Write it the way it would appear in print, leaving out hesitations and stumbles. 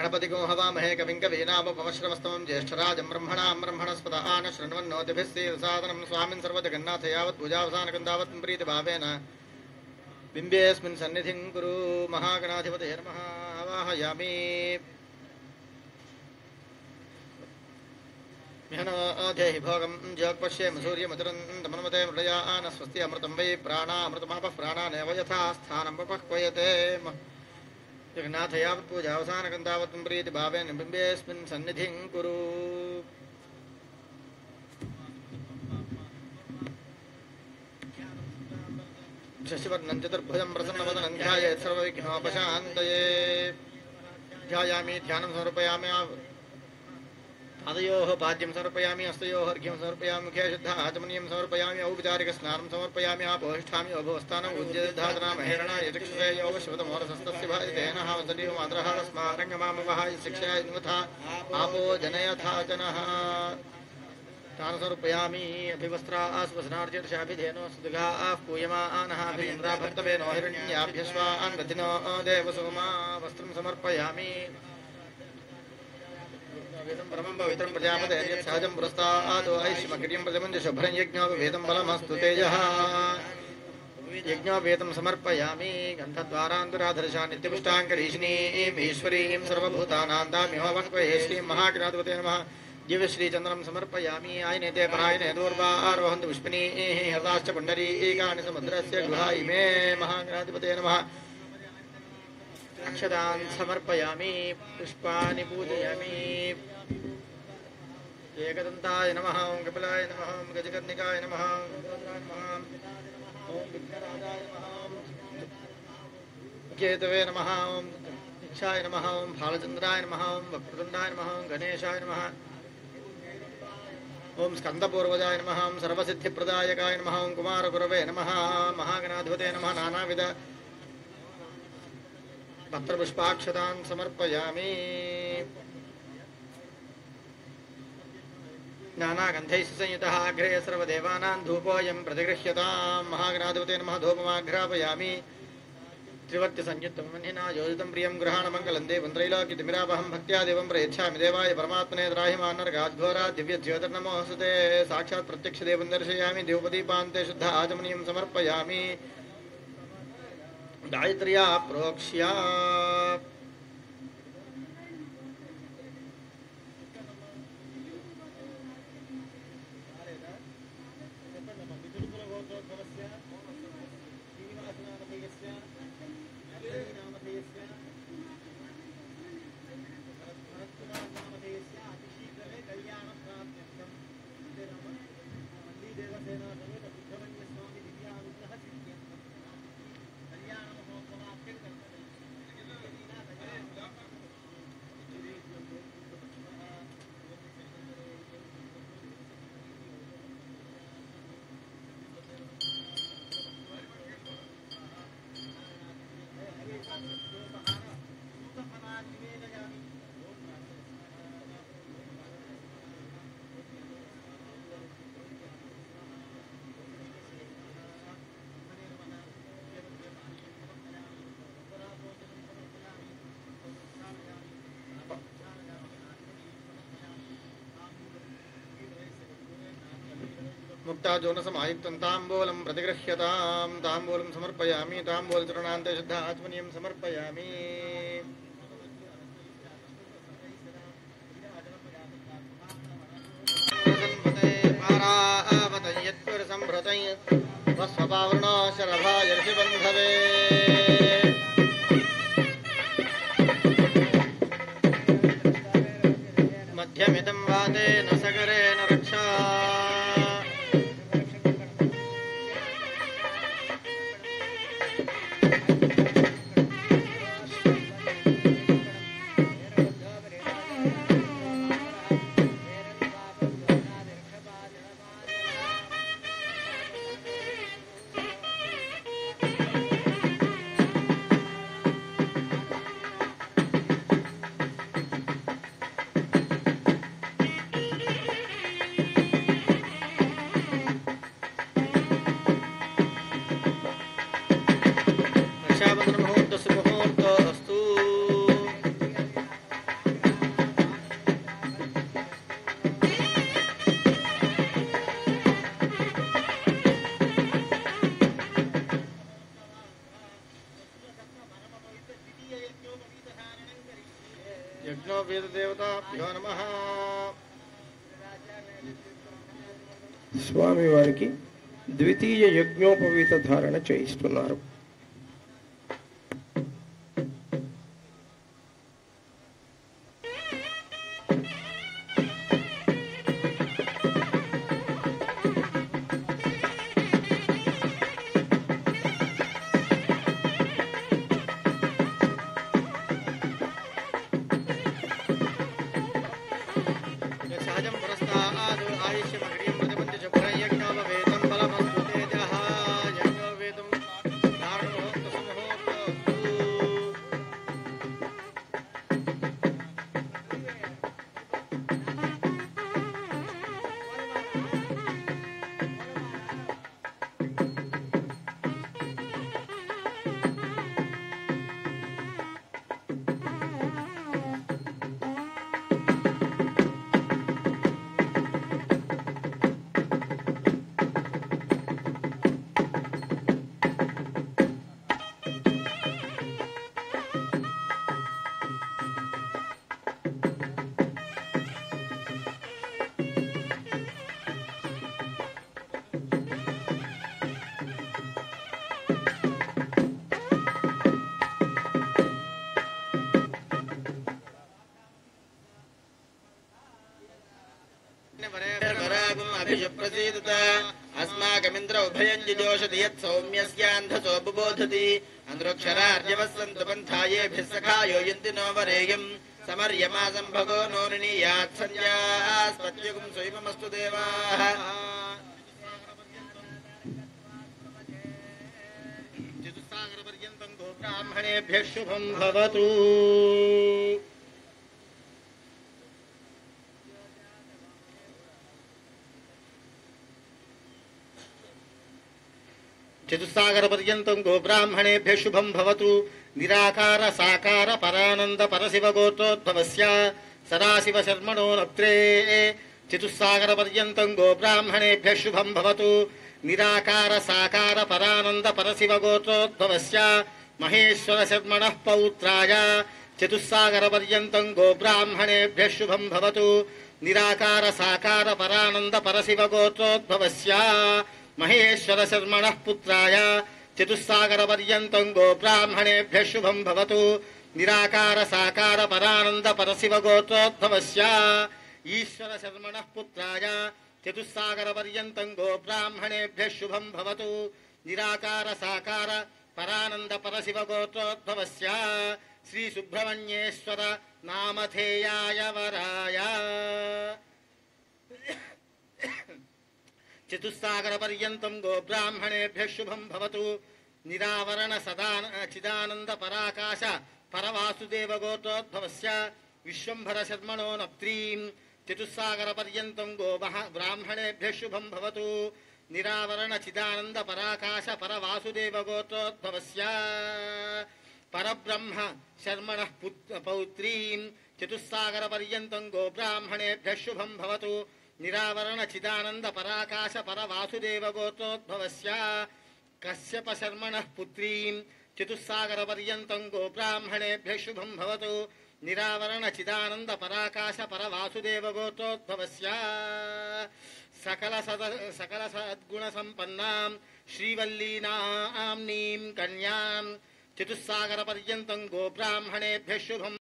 गणपतिगो हवामहे कविं कवीनामुपमश्रवस्तमं ज्येष्ठराजं ब्रह्मणां ब्रह्मणस्पत आन शृण्वन्नोतिभिः सेदसादनं स्वामिन् सर्वजगन्नाथ यावत् पूजावसानकं प्रीतिभावेन बिम्बेऽस्मिन् सन्निधिं कुरु। महागणाधिपतये नमः। आवाहयामि। देहि भोगं ज्योक्पश्येम सूर्यमतिरन्तमनुमते मृडयान स्वस्ति अमृतं वै प्राणामृतमापः प्राणानेव यथा स्थानं पक्वयते। जगन्नाथ यावत् पूजावसानकं तावत् प्रीतिभावेन बिम्बेऽस्मिन् सन्निधिं कुरु। शशिवर्णं चतुर्भुजं प्रसन्नवदनं ध्यायेत् सर्वविघ्नोपशान्तये। ध्यायामि ध्यानं समर्पयामि। पादयोः पाद्यं समर्पयामि। हस्तयोः अर्घ्यं समर्पयामि। मुखे शुद्धाचमनीयं समर्पयामि। औपचारिकस्नानं समर्पयामि। आपोष्ठामि अभोस्थानम् उज्जयधातना महेरणा यचक्षुषे योगशिवतमोरसस्तस्य भाजितेन हावसलीव मातरः तस्मारङ्गमामवहाय शिक्षाय न्वथा आपो जनयथा जनः। तान् समर्पयामि। अभिवस्त्रास्वसनार्चिर्षाभिधेनो सुदुघाः पूयमानः भीम्रा भक्तवेनो हिरण्याभ्यश्वान् गतिनो देवसोमा। वस्त्रं समर्पयामि। परमं पवित्रं प्रजापते सहजं पुरस्तादो ऐश्मक्रियं प्रतिमञ्च शुभ्रं यज्ञोपवेदं बलमस्तु तेजः। यज्ञोपवेदं समर्पयामि। गन्धद्वारान्तराधर्षा नित्यपुष्टाङ्करीशिनीं ईश्वरीं सर्वभूतानां दाम्योवक्वये श्रीं महागणाधिपते नमः। दिव्यश्रीचन्द्रं समर्पयामि। आयनेते परायणे दूर्वारोहन्तु पुष्पिनीः हृदाश्च पुण्डरीकानि समुद्रस्य गुहाय मे। महागणाधिपते नमः। अक्षतान् समर्पयामि। पुष्पाणि पूजयामि। एकदन्ताय नमः। ओं कपिलाय नमः। ओं गजकर्णिकाय नमः। ओं विघ्नराजाय नमः। केतवे नमः। ओं दीक्षाय नमः। ओं भालचन्द्राय नमः। ओं वक्रतुण्डाय नमः। ओं गणेशाय नमः। ओं स्कन्दपूर्वजाय नमः। ओं सर्वसिद्धिप्रदायकाय नमः। ओं कुमारगुरवे नमः। महागणाधिपते नमः। नानाविध पत्रपुष्पाक्षतान् समर्पयामि। नानागन्धैः संयुतः अग्रे सर्वदेवानां धूपोऽयं प्रतिगृह्यतां। महागणाधिपते नमः। धूपमाघ्रापयामि। त्रिवर्त्यसंयुक्तमन्यना योजितं प्रियं गृहाणमङ्गलं देवं त्रैलोक्यतिमिरापहं भक्त्या देवं प्रयच्छामि। देवाय परमात्मने द्राहिमान्नर्गाद्घोरा दिव्यज्योतिर्नमोऽस्तुते। साक्षात् प्रत्यक्षदेवं दर्शयामि। देवपदीपान्ते शुद्ध आचमनीयं समर्पयामि। गायत्र्या प्रोक्ष्य मुक्ताजोनसमायुक्तं ताम्बूलं प्रतिगृह्यतां। ताम्बूलं समर्पयामि। ताम्बूलचूर्णान्ते शुद्ध आचमनीयं समर्पयामि। स्वपावृणो शरभाय ऋषिबन्धवे। मध्यमिदं वातेन सगरेण रक्षा। యజ్ఞో వేదదేవతాభ్యో నమః. స్వామివారికి ద్వితీయ యజ్ఞోపవీత ధారణ చేయిస్తున్నారు. సహజం పురస్తాద్ ఆయుష్యమగ్రియం ప్రతిపంచ చక్రం యజ్ఞోపవేతం బలమస్తు తేజః. యజ్ఞోపవేతం ధారణోహోక్త సమహోక్తోస్తు. అభిషప్రసీదత అస్మాకమింద్ర ఉభయం జిజోషతి యత్ సౌమ్యస్యాంధసో బుబోధతి అంధ్రోక్షరార్యవస్సంతు పంథాయేభిః సఖాయో యంతి నో వరేయం సమర్యమాసం భగో నో నినీయాత్ సంధ్యాస్పత్యుగం స్వైమమస్తు దేవాః. చతుస్సాగరపర్యంతం గోబ్రాహ్మణేభ్యః శుభం భవతు. చతుస్సాగరపర్యంతం గోబ్రాహ్మణేభ్యః శుభం భవతు. నిరాకార సాకార పరానంద పరశివ గోత్రోద్భవస్య సదాశివ శర్మణో నప్త్రే. చతుస్సాగరపర్యంతం గోబ్రాహ్మణేభ్యః శుభం భవతు. నిరాకార సాకార పరానంద పరశివ గోత్రోద్భవస్య మహేశ్వర శర్మణః పౌత్రాయ. చతుస్సాగరపర్యంతం గోబ్రాహ్మణేభ్యః శుభం భవతు. నిరాకార సాకార పరానంద పరశివ గోత్రోద్భవస్య మహేశ్వర శర్మణః పుత్రాయ. చతుస్సాగరపర్యంతం గోబ్రాహ్మణేభ్యః శుభం భవతు. నిరాకార సాకార పరానంద పరశివ గోత్రోద్భవస్య ఈశ్వర శర్మణః పుత్రాయ. చతుస్సాగరపర్యంతం గోబ్రాహ్మణేభ్యః శుభం భవతు. నిరాకార సాకార పరానంద పరశివ గోత్రోద్భవస్య శ్రీ సుబ్రహ్మణ్యేశ్వర నామధేయాయ వరాయ. చతుస్సాగరపర్యంతం గోబ్రాహ్మణేభ్యః శుభం భవతు. నిరావరణ సదా చిదానంద పరాకాశ పరవాసుదేవ గోత్రోద్భవస్య విశ్వంభర శర్మణో నప్త్రీం. చతుస్సాగరపర్యంతం బ్రాహ్మణేభ్యః శుభం భవతు. నిరావరణ చిదానంద పరాకాశ పరవాసుదేవ గోత్రోద్భవస్య పరబ్రహ్మ శర్మణః పౌత్రీం. చతుస్సాగరపర్యంతం గోబ్రాహ్మణేభ్యః శుభం భవతు. నిరావరణ చిదానంద పరాకాశ పరవాసుదేవ గోత్రోద్భవస్య కశ్యప శర్మణః పుత్రీం. చతుస్సాగరపర్యంతం గోబ్రాహ్మణేభ్యః శుభం భవతు. నిరావరణ చిదానంద పరాకాశ పరవాసుదేవ గోత్రోద్భవస్య సకల సద్గుణ సంపన్నాం శ్రీవల్లీనామ్నీం కన్యాం. చతుస్సాగరపర్యంతం గోబ్రాహ్మణేభ్యః శుభం